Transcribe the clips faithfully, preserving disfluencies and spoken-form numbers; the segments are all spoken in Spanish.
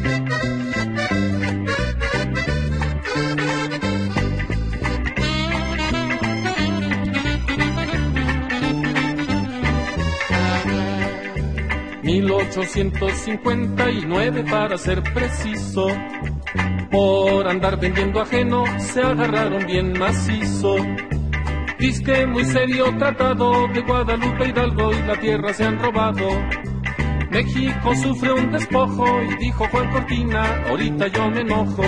mil ochocientos cincuenta y nueve para ser preciso, por andar vendiendo ajeno se agarraron bien macizo. Disque muy serio tratado de Guadalupe Hidalgo y la tierra se han robado. México sufre un despojo y dijo Juan Cortina, ahorita yo me enojo.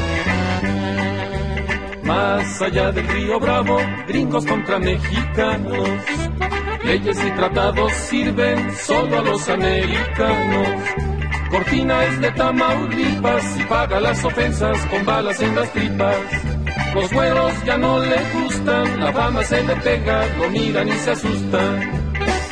Más allá del río Bravo, gringos contra mexicanos. Leyes y tratados sirven solo a los americanos. Cortina es de Tamaulipas y paga las ofensas con balas en las tripas. Los güeros ya no le gustan, la fama se le pega, lo miran y se asustan.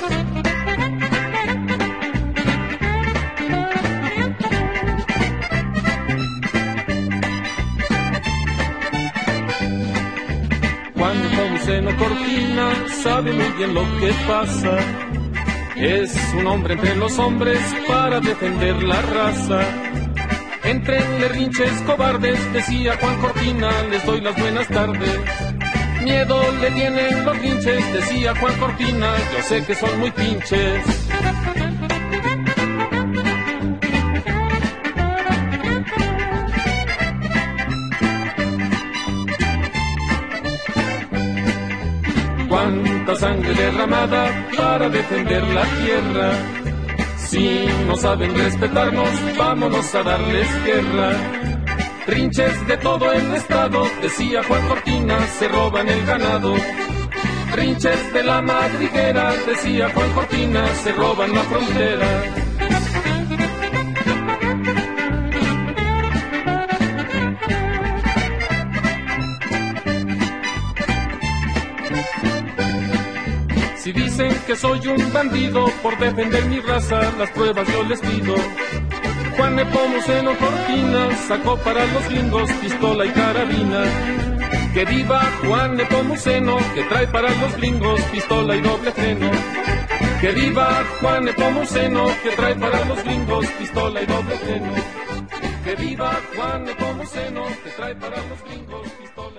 Juan Nepomuceno Cortina sabe muy bien lo que pasa. Es un hombre entre los hombres para defender la raza. Entrenle rinches cobardes, decía Juan Cortina, les doy las buenas tardes. Miedo le tienen los rinches, decía Juan Cortina, yo sé que son muy pinches. Cuánta sangre derramada para defender la tierra. Si no saben respetarnos, vámonos a darles guerra. Rinches de todo el estado, decía Juan Cortina, se roban el ganado. Rinches de la madriguera, decía Juan Cortina, se roban la frontera. Si dicen que soy un bandido por defender mi raza, las pruebas yo les pido. Juan Nepomuceno Cortina sacó para los gringos pistola y carabina. Que viva Juan Nepomuceno, que trae para los gringos pistola y doble freno. Que viva Juan Nepomuceno, que trae para los gringos pistola y doble freno. Que viva Juan Nepomuceno, que trae para los gringos pistola.